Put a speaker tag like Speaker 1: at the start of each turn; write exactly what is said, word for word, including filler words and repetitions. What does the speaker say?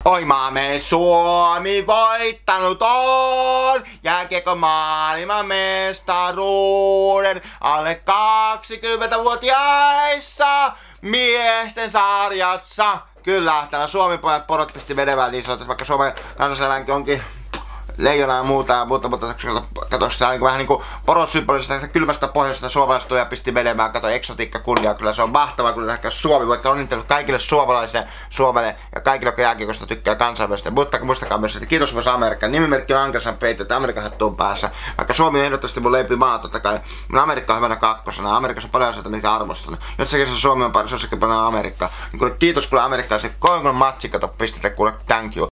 Speaker 1: Oi maamme Suomi voittanut on jääkiekon maailmanmestaruuden alle kaksikymmentävuotiaissa miesten sarjassa. Kyllä, täällä Suomi pojat porot pisti vedevään niin sanotusti, vaikka Suomen kansalliseläinkin onkin leijona ja muuta ja muuta, mutta kato, se on niin vähän niinku porosymbolisesta kylmästä pohjoisesta suomalaista ja pisti menemään, kato, eksotiikka kunnia, kyllä se on mahtavaa, kun lähdetään Suomi, voitte onnittelut kaikille suomalaisille, Suomelle ja kaikille, jotka jääkiekosta tykkää kansainvälisesti, mutta muistakaa myös, että kiitos myös Amerikan, nimimerkki on Ankelsan peitto, että Amerikan hattu on päässä, vaikka Suomi on ehdottomasti mun lempimaa, totta kai, mun Amerikka on hyvänä kakkosena, Amerikassa on paljon asioita, mikä arvostan, jossakin se Suomi on pari, jossakin paljon Amerikkaa, niin kuule, kiitos kuule Amerikkaan, se koen kun matsi, kato, pistetä kuule, thank you.